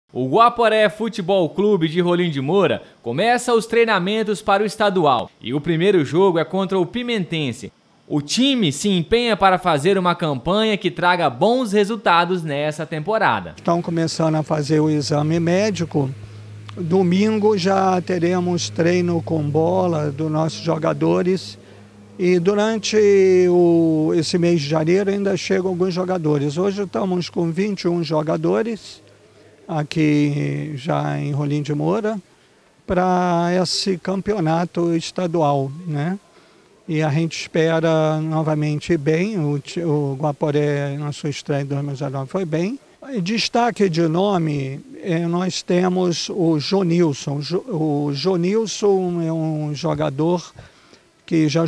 O Guaporé Futebol Clube de Rolim de Moura começa os treinamentos para o estadual e o primeiro jogo é contra o Pimentense. O time se empenha para fazer uma campanha que traga bons resultados nessa temporada. Estão começando a fazer o exame médico. Domingo já teremos treino com bola dos nossos jogadores e durante esse mês de janeiro ainda chegam alguns jogadores. Hoje estamos com 21 jogadores aqui já em Rolim de Moura para esse campeonato estadual, né? E a gente espera novamente ir bem. O Guaporé, na sua estreia em 2019, foi bem. Destaque de nome, nós temos o Jonilson. O Jonilson é um jogador que já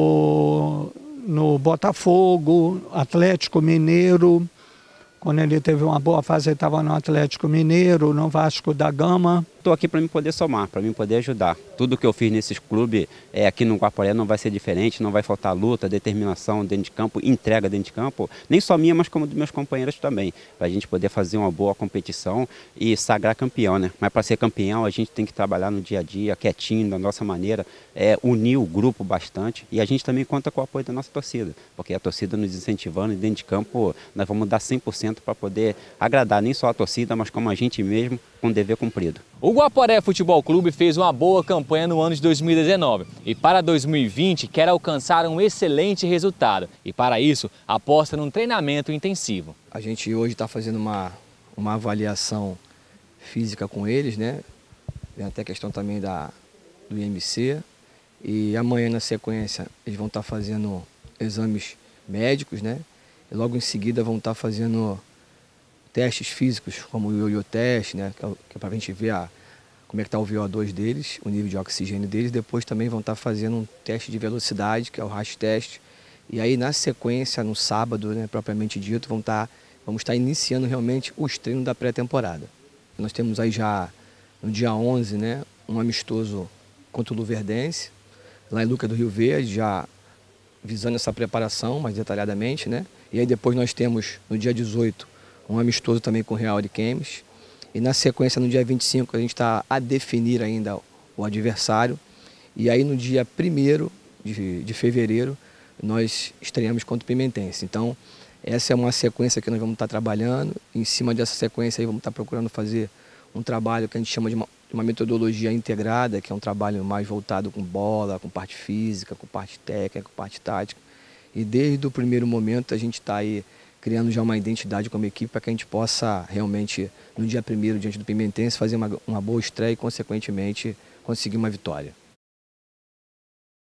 jogou no Botafogo, Atlético Mineiro. Quando ele teve uma boa fase, ele estava no Atlético Mineiro, no Vasco da Gama. Estou aqui para mim poder somar, para mim poder ajudar. Tudo que eu fiz nesses clubes, aqui no Guaporé não vai ser diferente, não vai faltar luta, determinação dentro de campo, entrega dentro de campo, nem só minha, mas como dos meus companheiros também, para a gente poder fazer uma boa competição e sagrar campeão, né? Mas para ser campeão a gente tem que trabalhar no dia a dia, quietinho, da nossa maneira, unir o grupo bastante e a gente também conta com o apoio da nossa torcida, porque a torcida nos incentivando e dentro de campo nós vamos dar 100% para poder agradar nem só a torcida, mas como a gente mesmo, com o dever cumprido. O Guaporé Futebol Clube fez uma boa campanha no ano de 2019 e para 2020 quer alcançar um excelente resultado e para isso aposta num treinamento intensivo. A gente hoje está fazendo uma avaliação física com eles, né? Tem até questão também do IMC e amanhã na sequência eles vão estar fazendo exames médicos, né? E logo em seguida vão estar fazendo testes físicos, como o ioiô teste, né, que é para a gente ver como é que está o VO2 deles, o nível de oxigênio deles. Depois também vão estar fazendo um teste de velocidade, que é o RAS teste. E aí na sequência, no sábado, né, propriamente dito, vamos estar iniciando realmente os treinos da pré-temporada. Nós temos aí já no dia 11, né, um amistoso contra o Luverdense, lá em Lucas do Rio Verde, já visando essa preparação mais detalhadamente, né? E aí depois nós temos no dia 18 um amistoso também com o Real Ariquemes. E na sequência, no dia 25, a gente está a definir ainda o adversário. E aí no dia 1º de fevereiro, nós estreamos contra o Pimentense. Então, essa é uma sequência que nós vamos estar trabalhando. Em cima dessa sequência, aí vamos estar procurando fazer um trabalho que a gente chama de uma metodologia integrada, que é um trabalho mais voltado com bola, com parte física, com parte técnica, com parte tática. E desde o primeiro momento, a gente está aí criando já uma identidade como equipe para que a gente possa realmente, no dia 1º, diante do Pimentense, fazer uma boa estreia e, consequentemente, conseguir uma vitória.